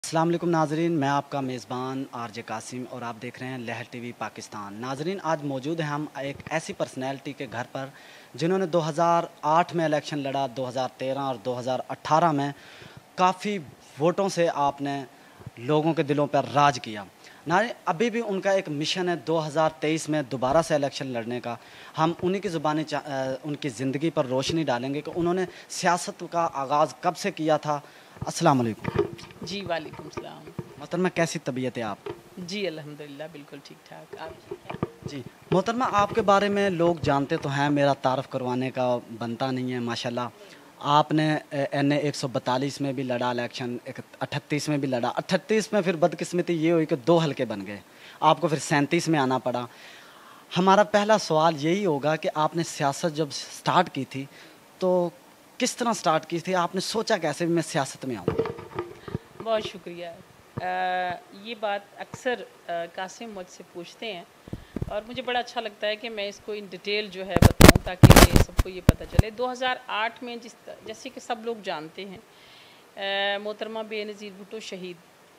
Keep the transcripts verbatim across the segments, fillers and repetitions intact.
अस्सलाम वालेकुम नाजरीन, मैं आपका मेज़बान आरजे कासिम और आप देख रहे हैं लहर टीवी पाकिस्तान। नाजरीन, आज मौजूद हैं हम एक ऐसी पर्सनैलिटी के घर पर जिन्होंने दो हज़ार आठ में इलेक्शन लड़ा, दो हज़ार तेरह और दो हज़ार अठारह में काफ़ी वोटों से आपने लोगों के दिलों पर राज किया। नाजरीन, अभी भी उनका एक मिशन है दो हज़ार तेईस में दोबारा से इलेक्शन लड़ने का। हम उन्हीं की ज़ुबानी उनकी ज़िंदगी पर रोशनी डालेंगे कि उन्होंने सियासत का आगाज़ कब से किया था। अस्सलाम वालेकुम। जी, वालेकुम सलाम। मोहतरमा, कैसी तबीयत है आप? जी, अल्हम्दुलिल्लाह बिल्कुल ठीक-ठाक। आप ठीक हैं? जी, मोहतरमा, आपके बारे में लोग जानते तो हैं, मेरा तारफ़ करवाने का बनता नहीं है माशाल्लाह। आपने एन ए एक सौ बैतालीस में भी लड़ा इलेक्शन, एक अठतीस में भी लड़ा। अठतीस में फिर बदकिस्मती ये हुई कि दो हलके बन गए, आपको फिर सैंतीस में आना पड़ा। हमारा पहला सवाल यही होगा कि आपने सियासत जब स्टार्ट की थी तो किस तरह स्टार्ट की थी? आपने सोचा कैसे भी मैं सियासत में आऊँ? बहुत शुक्रिया। अ, ये बात अक्सर अ, कासिम मुझसे पूछते हैं और मुझे बड़ा अच्छा लगता है कि मैं इसको इन डिटेल जो है बताऊं ताकि सबको ये पता चले। दो हज़ार आठ में जिस जैसे कि सब लोग जानते हैं, अ, मोहतरमा बेनज़ीर भुट्टो शहीद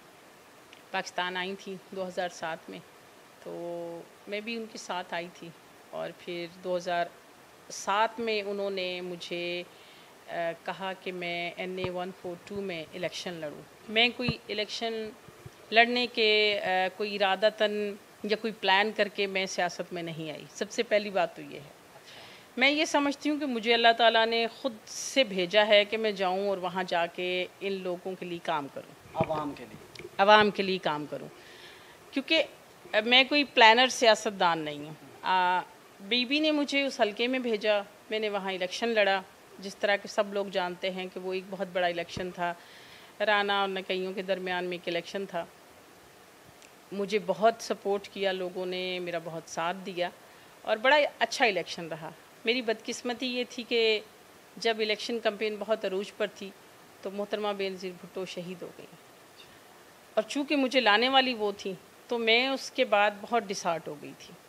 पाकिस्तान आई थी दो हज़ार सात में, तो मैं भी उनके साथ आई थी। और फिर दो हज़ार सात में उन्होंने मुझे आ, कहा कि मैं N A one four two में इलेक्शन लड़ूं। मैं कोई इलेक्शन लड़ने के आ, कोई इरादतन या कोई प्लान करके मैं सियासत में नहीं आई। सबसे पहली बात तो ये है, मैं ये समझती हूँ कि मुझे अल्लाह ताला ने ख़ुद से भेजा है कि मैं जाऊँ और वहाँ जाके इन लोगों के लिए काम करूँ, आवाम के लिए आवाम के लिए काम करूँ। क्योंकि मैं कोई प्लानर सियासतदान नहीं हूँ। बीबी ने मुझे उस हलके में भेजा, मैंने वहाँ इलेक्शन लड़ा। जिस तरह के सब लोग जानते हैं कि वो एक बहुत बड़ा इलेक्शन था, राना और नकइयों के दरमियान में एक इलेक्शन था। मुझे बहुत सपोर्ट किया लोगों ने, मेरा बहुत साथ दिया और बड़ा अच्छा इलेक्शन रहा। मेरी बदकिस्मती ये थी कि जब इलेक्शन कैंपेन बहुत अरूज पर थी तो मोहतरमा बेनज़ीर भुट्टो शहीद हो गई और चूँकि मुझे लाने वाली वो थी तो मैं उसके बाद बहुत डिसहार्ट हो गई थी।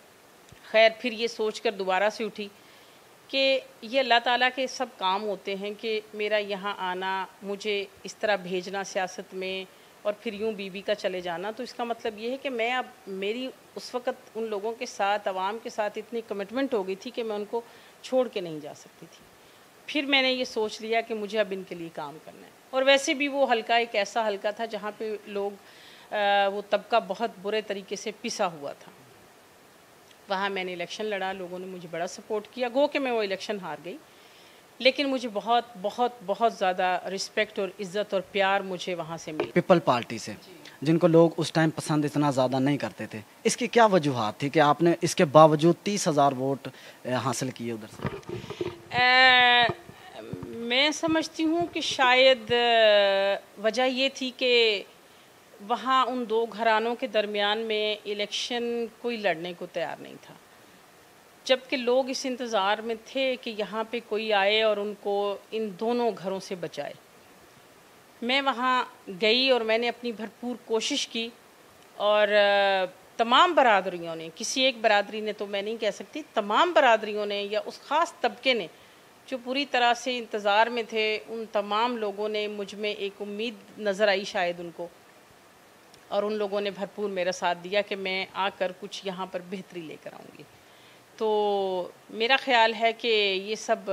खैर, फिर ये सोचकर दोबारा से उठी कि ये अल्लाह ताला के सब काम होते हैं कि मेरा यहाँ आना, मुझे इस तरह भेजना सियासत में और फिर यूँ बीबी का चले जाना, तो इसका मतलब ये है कि मैं अब मेरी उस वक़्त उन लोगों के साथ, आवाम के साथ इतनी कमिटमेंट हो गई थी कि मैं उनको छोड़ के नहीं जा सकती थी। फिर मैंने ये सोच लिया कि मुझे अब इनके लिए काम करना है। और वैसे भी वो हलका एक ऐसा हलका था जहाँ पे लोग आ, वो तबका बहुत बुरे तरीके से पिसा हुआ था। वहाँ मैंने इलेक्शन लड़ा, लोगों ने मुझे बड़ा सपोर्ट किया। गो कि मैं वो इलेक्शन हार गई, लेकिन मुझे बहुत बहुत बहुत ज़्यादा रिस्पेक्ट और इज़्ज़त और प्यार मुझे वहाँ से मिला, पीपल पार्टी से, जिनको लोग उस टाइम पसंद इतना ज़्यादा नहीं करते थे। इसकी क्या वजूहात थी कि आपने इसके बावजूद तीस हज़ार वोट हासिल किए उधर से? आ, मैं समझती हूँ कि शायद वजह ये थी कि वहाँ उन दो घरानों के दरमियान में इलेक्शन कोई लड़ने को तैयार नहीं था, जबकि लोग इस इंतज़ार में थे कि यहाँ पे कोई आए और उनको इन दोनों घरों से बचाए। मैं वहाँ गई और मैंने अपनी भरपूर कोशिश की और तमाम बरादरियों ने, किसी एक बरादरी ने तो मैं नहीं कह सकती, तमाम बरादरियों ने या उस ख़ास तबके ने जो पूरी तरह से इंतज़ार में थे, उन तमाम लोगों ने मुझ में एक उम्मीद नज़र आई शायद उनको, और उन लोगों ने भरपूर मेरा साथ दिया कि मैं आकर कुछ यहाँ पर बेहतरी लेकर आऊँगी। तो मेरा ख़्याल है कि ये सब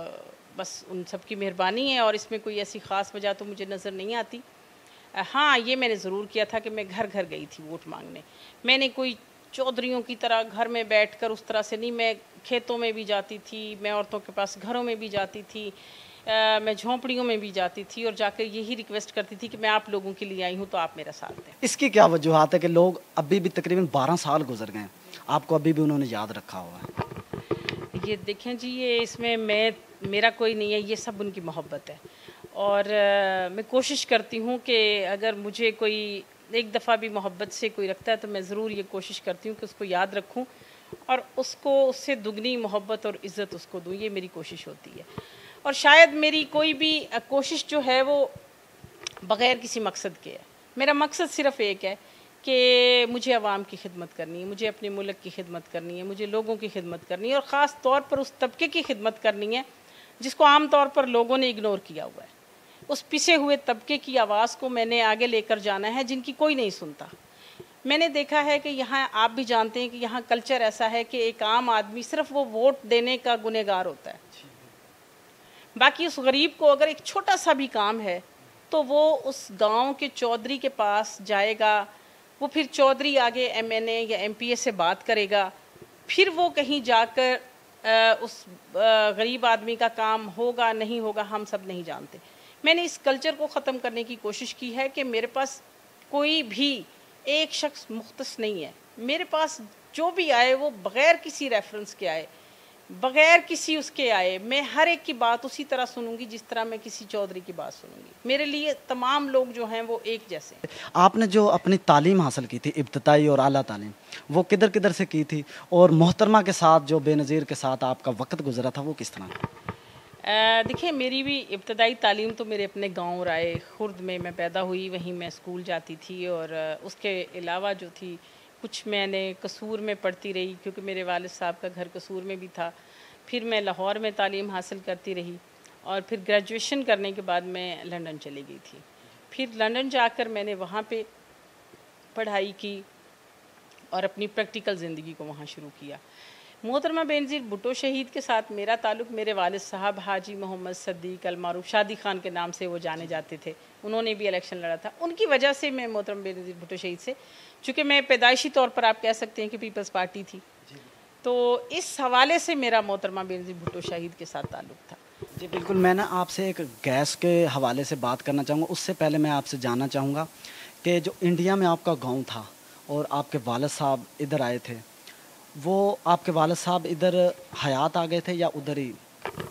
बस उन सब की मेहरबानी है और इसमें कोई ऐसी ख़ास वजह तो मुझे नज़र नहीं आती। हाँ, ये मैंने ज़रूर किया था कि मैं घर घर गई थी वोट मांगने। मैंने कोई चौधरियों की तरह घर में बैठकर उस तरह से नहीं, मैं खेतों में भी जाती थी, मैं औरतों के पास घरों में भी जाती थी, आ, मैं झोंपड़ियों में भी जाती थी और जाकर यही रिक्वेस्ट करती थी कि मैं आप लोगों के लिए आई हूँ तो आप मेरा साथ दें। इसकी क्या वजूहात है कि लोग अभी भी तकरीबन बारह साल गुजर गए, आपको अभी भी उन्होंने याद रखा हुआ है? ये देखें जी, ये इसमें मैं मेरा कोई नहीं है, ये सब उनकी मोहब्बत है। और आ, मैं कोशिश करती हूँ कि अगर मुझे कोई एक दफ़ा भी मोहब्बत से कोई रखता है तो मैं ज़रूर ये कोशिश करती हूँ कि उसको याद रखूँ और उसको उससे दुगनी मोहब्बत और इज़्ज़त उसको दूँ। ये मेरी कोशिश होती है और शायद मेरी कोई भी कोशिश जो है वो बग़ैर किसी मकसद के है। मेरा मकसद सिर्फ़ एक है कि मुझे आवाम की खिदमत करनी है, मुझे अपने मुल्क की खिदमत करनी है, मुझे लोगों की खिदमत करनी है और ख़ास तौर पर उस तबके की खिदमत करनी है जिसको आम तौर पर लोगों ने इग्नोर किया हुआ है। उस पिसे हुए तबके की आवाज़ को मैंने आगे लेकर जाना है जिनकी कोई नहीं सुनता। मैंने देखा है कि यहाँ आप भी जानते हैं कि यहाँ कल्चर ऐसा है कि एक आम आदमी सिर्फ वो वोट देने का गुनहगार होता है, बाकी उस गरीब को अगर एक छोटा सा भी काम है तो वो उस गांव के चौधरी के पास जाएगा, वो फिर चौधरी आगे एमएनए या एमपीए से बात करेगा, फिर वो कहीं जाकर आ, उस गरीब आदमी का काम होगा नहीं होगा हम सब नहीं जानते। मैंने इस कल्चर को ख़त्म करने की कोशिश की है कि मेरे पास कोई भी एक शख्स मुख्तस नहीं है। मेरे पास जो भी आए वो बग़ैर किसी रेफरेंस के आए, बग़ैर किसी उसके आए, मैं हर एक की बात उसी तरह सुनूंगी जिस तरह मैं किसी चौधरी की बात सुनूंगी। मेरे लिए तमाम लोग जो हैं वो एक जैसे हैं। आपने जो अपनी तालीम हासिल की थी, इब्तदाई और आला तालीम, वो किधर किधर से की थी, और मोहतरमा के साथ जो बेनज़ीर के साथ आपका वक्त गुजरा था वो किस तरह? देखिए, मेरी भी इब्तदाई तालीम तो मेरे अपने गांव राय खुर्द में मैं पैदा हुई, वहीं मैं स्कूल जाती थी, और उसके अलावा जो थी कुछ मैंने कसूर में पढ़ती रही क्योंकि मेरे वालिद साहब का घर कसूर में भी था। फिर मैं लाहौर में तालीम हासिल करती रही और फिर ग्रेजुएशन करने के बाद मैं लंदन चली गई थी। फिर लंदन जाकर मैंने वहाँ पे पढ़ाई की और अपनी प्रैक्टिकल ज़िंदगी को वहाँ शुरू किया। मोहतरमा बेनज़ीर भुट्टो शहीद के साथ मेरा ताल्लुक़ मेरे वालिद साहब हाजी मोहम्मद सद्दीक़ अल मारूफ शादी खान के नाम से वो जाने जाते थे, उन्होंने भी इलेक्शन लड़ा था। उनकी वजह से मैं मोहतरमा बेनज़ीर भुट्टो शहीद से, चूँकि मैं पैदाइशी तौर पर आप कह सकते हैं कि पीपल्स पार्टी थी, तो इस हवाले से मेरा मोहतरमा बेनज़ीर भुट्टो शहीद के साथ ताल्लुक़ था। जी बिल्कुल, मैं ना आपसे एक गैस के हवाले से बात करना चाहूँगा। उससे पहले मैं आपसे जानना चाहूँगा कि जो इंडिया में आपका गाँव था और आपके वालिद साहब इधर आए थे, वो आपके वालिद साहब इधर हयात आ गए थे या उधर ही?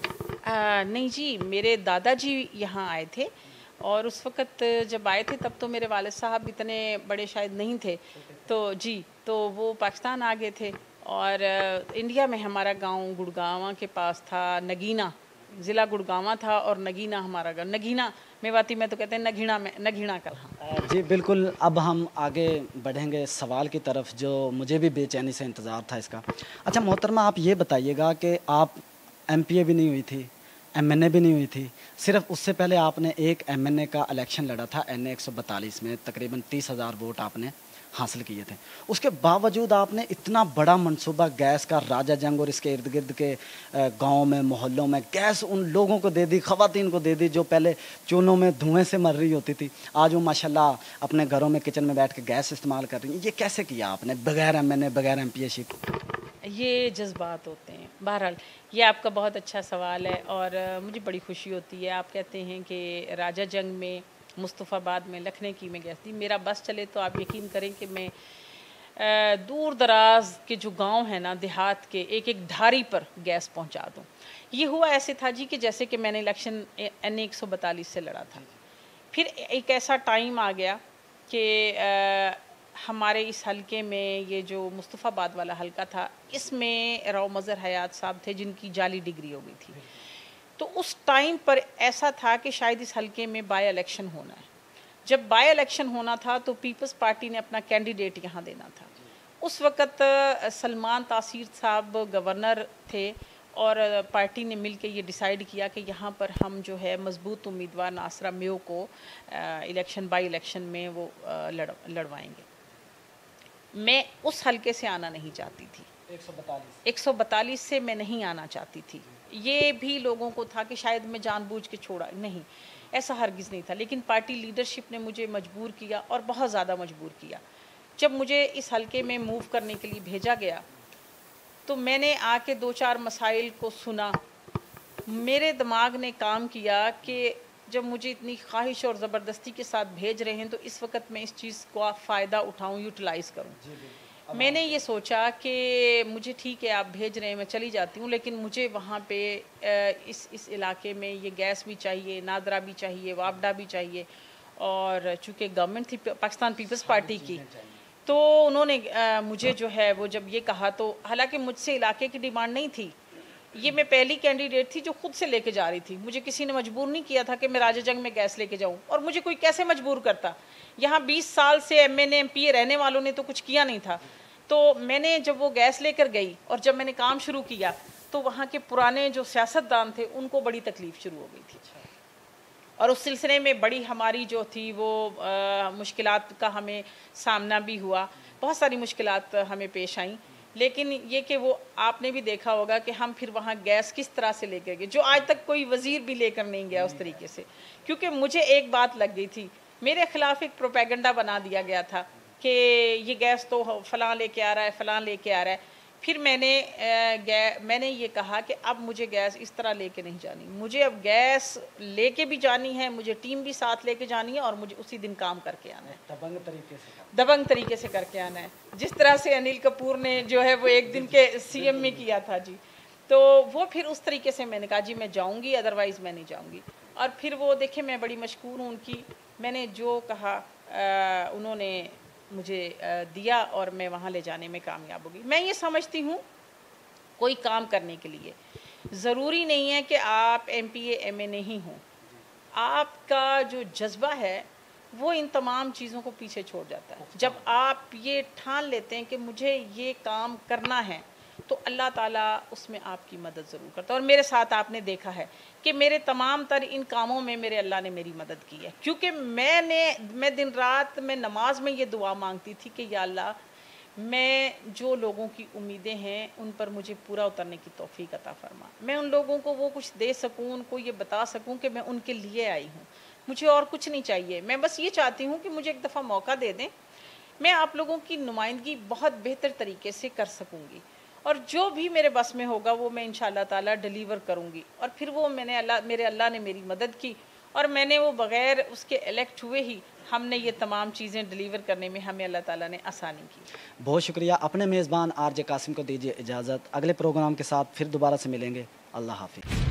आ, नहीं जी, मेरे दादाजी यहाँ आए थे और उस वक़्त जब आए थे तब तो मेरे वालिद साहब इतने बड़े शायद नहीं थे, तो जी, तो वो पाकिस्तान आ गए थे। और इंडिया में हमारा गांव गुड़गांवा के पास था, नगीना ज़िला गुड़गांवा था और नगीना हमारा गाँव, नगीना मेवाती में तो कहते हैं नगीना में, नगीना कलहा। जी बिल्कुल, अब हम आगे बढ़ेंगे सवाल की तरफ जो मुझे भी बेचैनी से इंतज़ार था इसका। अच्छा मोहतरमा, आप ये बताइएगा कि आप एमपीए भी नहीं हुई थी, एमएनए भी नहीं हुई थी, सिर्फ उससे पहले आपने एक एमएनए का इलेक्शन लड़ा था एन ए एक सौ बतालीस में, तकरीबन तीस हज़ार वोट आपने हासिल किए थे। उसके बावजूद आपने इतना बड़ा मंसूबा गैस का, राजा जंग और इसके इर्द गिर्द के गाँव में, मोहल्लों में गैस उन लोगों को दे दी, ख़वातीन को दे दी जो पहले चूल्हों में धुएं से मर रही होती थी, आज वो माशाल्लाह अपने घरों में किचन में बैठ के गैस इस्तेमाल कर रही हैं। ये कैसे किया आपने बगैर एमएनए, बगैर एमपीएशिप? ये जज्बात होते हैं। बहरहाल ये आपका बहुत अच्छा सवाल है और मुझे बड़ी खुशी होती है। आप कहते हैं कि राजा जंग में, मुस्तफ़ाबाद में, लखने की में गैस थी। मेरा बस चले तो आप यकीन करें कि मैं दूर दराज के जो गांव है ना, देहात के, एक एक ढारी पर गैस पहुंचा दूं। ये हुआ ऐसे था जी कि जैसे कि मैंने इलेक्शन एन एक सौ बतालीस से लड़ा था। फिर एक ऐसा टाइम आ गया कि हमारे इस हलके में, ये जो मुस्तफ़ाबाद वाला हलका था, इसमें राव मज़हर हयात साहब थे जिनकी जाली डिग्री हो गई थी। तो उस टाइम पर ऐसा था कि शायद इस हलके में बाय इलेक्शन होना है। जब बाय इलेक्शन होना था तो पीपल्स पार्टी ने अपना कैंडिडेट यहाँ देना था। उस वक़्त सलमान तासीर साहब गवर्नर थे और पार्टी ने मिल के ये डिसाइड किया कि यहाँ पर हम जो है मजबूत उम्मीदवार नासरा मेयो को इलेक्शन बाई इलेक्शन में वो लड़ लड़वाएंगे। मैं उस हलके से आना नहीं चाहती थी, एक सौ बतालीस से मैं नहीं आना चाहती थी। ये भी लोगों को था कि शायद मैं जानबूझ के छोड़ा, नहीं, ऐसा हरगिज़ नहीं था। लेकिन पार्टी लीडरशिप ने मुझे मजबूर किया और बहुत ज़्यादा मजबूर किया। जब मुझे इस हलके में मूव करने के लिए भेजा गया तो मैंने आके दो चार मसाइल को सुना। मेरे दिमाग ने काम किया कि जब मुझे इतनी ख्वाहिश और ज़बरदस्ती के साथ भेज रहे हैं तो इस वक्त मैं इस चीज़ का फ़ायदा उठाऊं, यूटिलाइज़ करूं। मैंने ये सोचा कि मुझे ठीक है, आप भेज रहे हैं, मैं चली जाती हूँ, लेकिन मुझे वहाँ पे इस इस इलाके में ये गैस भी चाहिए, नादरा भी चाहिए, वापडा भी चाहिए। और चूँकि गवर्नमेंट थी पाकिस्तान पीपल्स पार्टी की, तो उन्होंने आ, मुझे जो है वो जब ये कहा, तो हालांकि मुझसे इलाके की डिमांड नहीं थी, ये मैं पहली कैंडिडेट थी जो खुद से लेके जा रही थी। मुझे किसी ने मजबूर नहीं किया था कि मैं राजा जंग में गैस लेके जाऊं, और मुझे कोई कैसे मजबूर करता। यहाँ बीस साल से एमएनए एमपीए रहने वालों ने तो कुछ किया नहीं था। तो मैंने जब वो गैस लेकर गई और जब मैंने काम शुरू किया तो वहाँ के पुराने जो सियासतदान थे उनको बड़ी तकलीफ शुरू हो गई थी। और उस सिलसिले में बड़ी हमारी जो थी वो आ, मुश्किलात का हमें सामना भी हुआ, बहुत सारी मुश्किलात हमें पेश आईं। लेकिन ये कि वो आपने भी देखा होगा कि हम फिर वहाँ गैस किस तरह से लेकर गए, जो आज तक कोई वज़ीर भी लेकर नहीं गया उस तरीके से। क्योंकि मुझे एक बात लग गई थी, मेरे ख़िलाफ़ एक प्रोपेगेंडा बना दिया गया था कि ये गैस तो फ़लाँ लेके आ रहा है, फ़लाँ लेके आ रहा है। फिर मैंने गै मैंने ये कहा कि अब मुझे गैस इस तरह लेके नहीं जानी, मुझे अब गैस लेके भी जानी है, मुझे टीम भी साथ लेके जानी है और मुझे उसी दिन काम करके आना है, दबंग तरीके से दबंग तरीके से करके आना है, जिस तरह से अनिल कपूर ने जो है वो एक दिन के सीएम में किया था जी। तो वो फिर उस तरीके से मैंने कहा जी मैं जाऊँगी, अदरवाइज़ मैं नहीं जाऊँगी। और फिर वो देखें, मैं बड़ी मशकूर हूँ उनकी, मैंने जो कहा आ, उन्होंने मुझे दिया और मैं वहाँ ले जाने में कामयाब होगी। मैं ये समझती हूँ कोई काम करने के लिए ज़रूरी नहीं है कि आप M P A M A नहीं हों, आपका जो जज्बा है वो इन तमाम चीज़ों को पीछे छोड़ जाता है। जब आप ये ठान लेते हैं कि मुझे ये काम करना है तो अल्लाह ताला उसमें आपकी मदद ज़रूर करता है। और मेरे साथ आपने देखा है कि मेरे तमाम तर इन कामों में मेरे अल्लाह ने मेरी मदद की है, क्योंकि मैंने मैं दिन रात में नमाज में ये दुआ मांगती थी कि या अल्लाह, मैं जो लोगों की उम्मीदें हैं उन पर मुझे पूरा उतरने की तौफीक अता फरमा, मैं उन लोगों को वो कुछ दे सकूं, उनको ये बता सकूं कि मैं उनके लिए आई हूँ, मुझे और कुछ नहीं चाहिए। मैं बस ये चाहती हूँ कि मुझे एक दफ़ा मौका दे दें, मैं आप लोगों की नुमाइंदगी बहुत बेहतर तरीके से कर सकूँगी और जो भी मेरे बस में होगा वो मैं इंशाअल्लाह ताला डिलीवर करूँगी। और फिर वो मैंने अल्लाह मेरे अल्लाह ने मेरी मदद की और मैंने वो बग़ैर उसके इलेक्ट हुए ही हमने ये तमाम चीज़ें डिलीवर करने में हमें अल्लाह ताला ने आसानी की। बहुत शुक्रिया। अपने मेज़बान आर जे कासिम को दीजिए इजाज़त। अगले प्रोग्राम के साथ फिर दोबारा से मिलेंगे। अल्लाह हाफ़िज़।